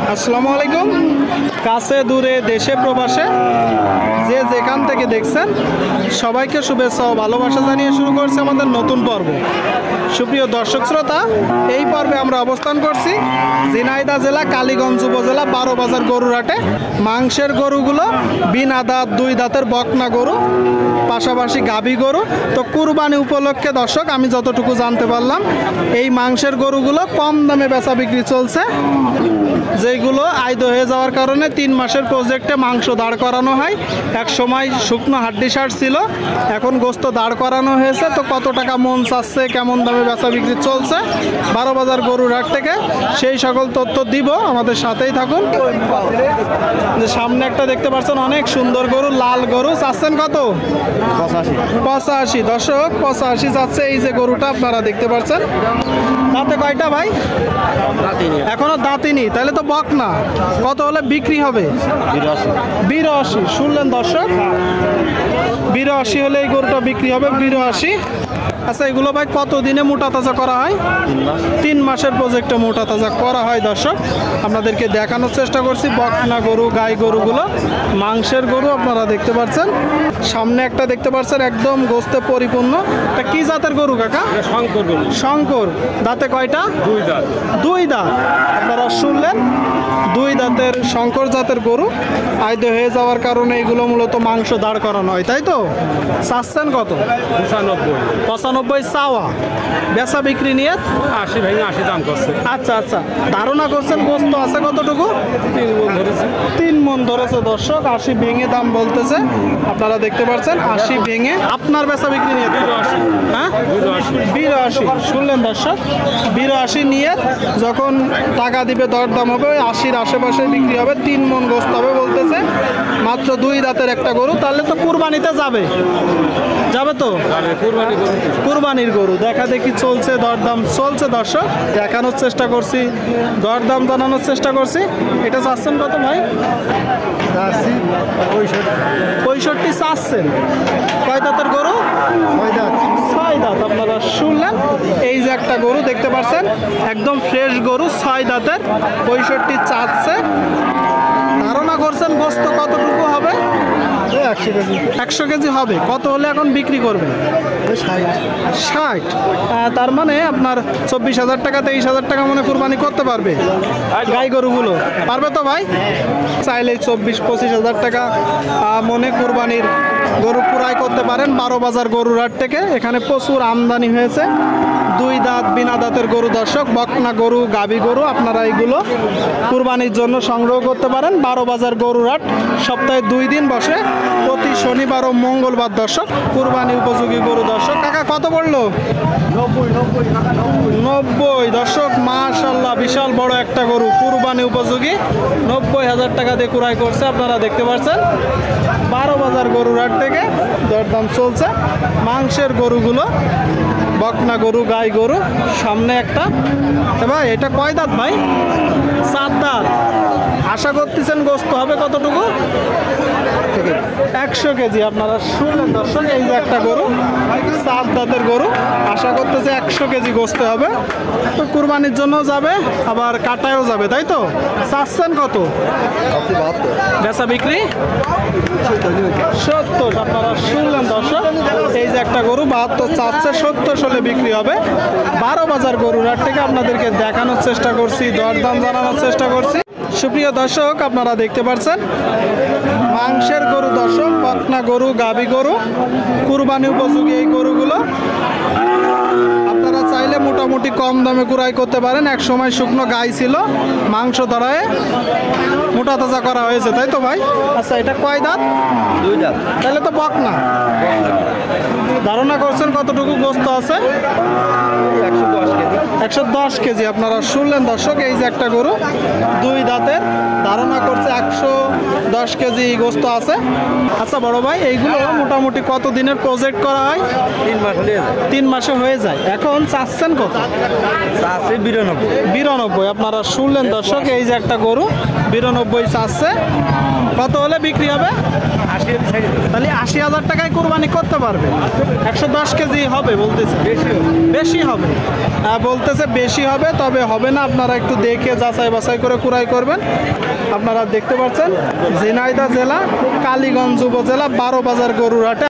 আসসালামু আলাইকুম। কাছে দূরে দেশে প্রবাসে যে যেখান থেকে দেখছেন সবাইকে শুভেচ্ছা ও ভালোবাসা জানিয়ে শুরু করছে আমাদের নতুন পর্ব। সুপ্রিয় দর্শক শ্রোতা, এই পর্বে আমরা অবস্থান করছি ঝিনাইদহ জেলা কালীগঞ্জ উপজেলা 12 বাজার গরুর হাটে। মাংসের গরুগুলো বিনা দাঁত, 2 দাঁতের বকনা গরু, পাশাপাশি গাভী গরু। তো কুরবানি উপলক্ষে দর্শক আমি যতটুকু জানতে পারলাম, এই মাংসের গরুগুলো কম দামে বেচা বিক্রি চলছে। যেগুলো আইদ হয়ে যাওয়ার কারণে 3 মাসের প্রজেক্টে মাংস দাঁড় করানো হয়। এক সময় শুকনো হাড্ডি সার ছিল, এখন গোস্ত দাঁড় করানো হয়েছে। তো কত টাকা মন চাচ্ছে, কেমন দামে বেচা বিক্রি চলছে 12 বাজার গরুর হাট থেকে, সেই সকল তথ্য দিব, আমাদের সাথেই থাকুন। যে সামনে একটা দেখতে পাচ্ছেন অনেক সুন্দর গরু, লাল গরু, চাচ্ছেন কত? 85। দর্শক 85 যাচ্ছে এই যে গরুটা আপনারা দেখতে পাচ্ছেন। দাঁতে কয়টা ভাই? এখনো দাঁতিনি, তাহলে তো বকনা। কত হলে বিক্রি হবে? 82। শুনলেন দর্শক, 82 হলে এই গরুটা বিক্রি হবে, 82। আচ্ছা, এগুলো ভাই কত দিনে মোটা তাজা করা হয়? 3 মাসের প্রজেক্টে মোটা তাজা করা হয়। দর্শক আপনাদেরকে দেখানোর চেষ্টা করছি বকনা গরু, গাই গরুগুলো, মাংসের গরু আপনারা দেখতে পাচ্ছেন। সামনে একটা দেখতে পাচ্ছেন একদম গোস্তে পরিপূর্ণ। এটা কি জাতের গরু কাকা? শঙ্কর গরু। শঙ্কর। দাঁতে কয়টা? 2 দাঁত। 2 দাঁত। আপনারা শুনলেন, 2 দাঁতের শঙ্কর জাতের গরু। আইদে হয়ে যাওয়ার কারণে এগুলো মূলত মাংস দাঁড় করানো হয়, তাই তো? চাচ্ছেন কত? 95 চাওয়া। বেচা বিক্রি নিয়ে 80 ভেঙে 80 দাম করছে। আচ্ছা আচ্ছা, ধারণা করছেন গোস্ত আছে কতটুকু? 3 মণ ধরেছে। 3 মণ ধরেছে দর্শক। 80 ভেঙে দাম বলতেছে, আপনারা দেখতে পাচ্ছেন। 80 ভেঙে আপনার বেচা বিক্রি নিয়ে 82। হ্যাঁ 82। শুনলেন দর্শক, 82 নিয়ে যখন টাকা দিবে দরদাম হবে, ওই 80-র আশেপাশে বিক্রি হবে। 3 মণ গোস্ত হবে বলতেছে, মাত্র 2 দাঁতের একটা গরু। তাহলে তো কুরবানিতে যাবে, যাবে তো? কুরবানির গরু দেখা দেখি চলছে, দরদাম চলছে দর্শক, দেখানোর চেষ্টা করছি, দরদাম জানানোর চেষ্টা করছি। এটা চাচ্ছেন কত ভাই? 65 চাচ্ছেন। কয় দাঁতের গরু? 6 দাঁত। আপনারা শুনলেন, এই যে একটা গরু দেখতে পাচ্ছেন, একদম ফ্রেশ গরু, 6 দাঁতের, 65 চাচ্ছে। ধারণা করছেন গোস্ত কতটুকু হবে? 100 কেজি হবে। কত হলে এখন বিক্রি করবে? 60। তার মানে আপনার 24,000 টাকা, 23,000 টাকা মনে কুরবানি করতে পারবে গাই গরুগুলো? পারবে তো ভাই? চাইলে 24-25,000 টাকা মনে কুরবানির গরু পুরাই করতে পারেন 12 বাজার গরুর হাট থেকে। এখানে প্রচুর আমদানি হয়েছে 2 দাঁত, বিনা দাঁতের গরু দর্শক, বকনা গরু, গাভী গরু। আপনারা এগুলো কুরবানির জন্য সংগ্রহ করতে পারেন। 12 বাজার গরুর হাট সপ্তাহে 2 দিন বসে, প্রতি শনিবার ও মঙ্গলবার দর্শক। কুরবানি উপযোগী গরু দর্শক। কাকা কত পড়লো? 90 দর্শক। মাশাআল্লাহ, বিশাল বড় একটা গরু, কুরবানি উপযোগী। 90,000 টাকা দিয়ে ক্রয় করছে, আপনারা দেখতে পাচ্ছেন। 12 বাজার গরুর হাট থেকে দরদাম চলছে মাংসের গরুগুলো, বকনা গরু, গাই গরু। সামনে একটা, ভাই এটা কয় দাঁত ভাই? 7 দাঁত। আশা করতেছেন গোস্ত হবে কতটুকু? 100 কেজি। আপনারা শুনলেন দর্শক, এই যে একটা গরু, 7 দাঁতের গরু, আশা করতেছে 100 কেজি গোস্ত হবে। তো কুরবানির জন্য যাবে, আবার কাটায়ও যাবে, তাই তো? চাচ্ছেন কত? বেচা বিক্রি 70। আপনারা শুনলেন দর্শক, এই যে একটা গরু 72 চাচ্ছে, 70 হলে বিক্রি হবে। 12 বাজার গরুর হাট থেকে আপনাদেরকে দেখানোর চেষ্টা করছি, দরদাম জানানোর চেষ্টা করছি। সুপ্রিয় দর্শক, আপনারা দেখতে পাচ্ছেন মাংসের গরু দর্শক, বকনা গরু, গাভী গরু, কুরবানি উপযোগী এই গরুগুলো। আপনারা চাইলে মোটামুটি কম দামে ক্রয় করতে পারেন। এক সময় শুকনো গাই ছিল, মাংস ধরায় মোটা তাজা করা হয়েছে, তাই তো ভাই? আচ্ছা, এটা কয় দাঁত? 2 দাঁত। তাহলে তো বকনা। ধারণা করছেন কতটুকু গোস্ত আছে? 110 কেজি। আপনারা শুনলেন দর্শক, এই যে একটা গরু, 2 দাঁতের, ধারণা করছে 110 কেজি গোস্ত আছে। আচ্ছা বড় ভাই, এইগুলো মোটামুটি কত দিনের প্রজেক্ট করা হয়? 3 মাস হলে 3 মাসে হয়ে যায়। এখন চাচ্ছেন কত? আছে 92। 92। আপনারা শুনলেন দর্শক, এই যে একটা গরু 92 চাচ্ছে। কত হলে বিক্রি হবে? 80 সাইড তাহলে 80,000 টাকায় কোরবানি করতে পারবে। 110 কেজি হবে বলতেছে, বেশি হবে। বলতেছে বেশি হবে, তবে হবে না। আপনারা একটু দেখে যাচাই বাছাই করে কুড়াই করবেন। আপনারা দেখতে পাচ্ছেন ঝিনাইদহ জেলা কালীগঞ্জ উপজেলা 12 বাজার গরুর হাটে